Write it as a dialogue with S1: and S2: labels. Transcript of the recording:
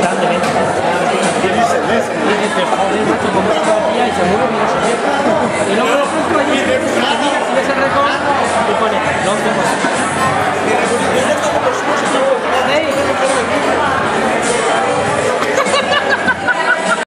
S1: constantemente. Y dice, joder, macho, como todavía y seguro que no